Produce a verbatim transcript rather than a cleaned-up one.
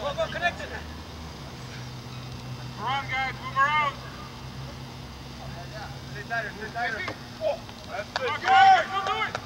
Go, go, connect it. Move around, guys. Move around. Stay tighter, stay tighter. That's it. Go, go, go, do it.